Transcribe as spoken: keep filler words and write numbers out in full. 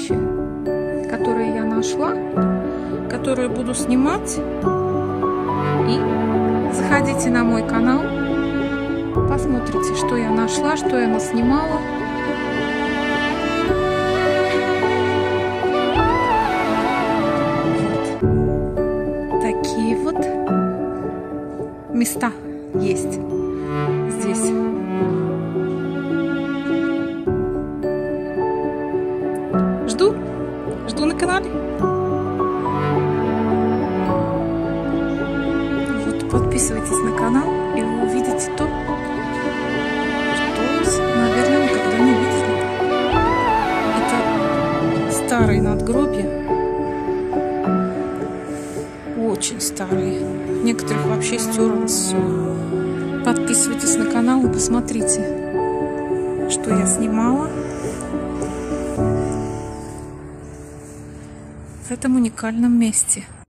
вещи, которые я нашла, которые буду снимать. И заходите на мой канал, посмотрите, что я нашла, что я наснимала. Вот такие вот места есть здесь. Жду, жду на канале. Вот, подписывайтесь на канал, и вы увидите то, что, наверное, никогда не видели. Это старые надгробия, очень старые. Некоторых вообще стерлось все. Подписывайтесь на канал и посмотрите, что я снимала в этом уникальном месте.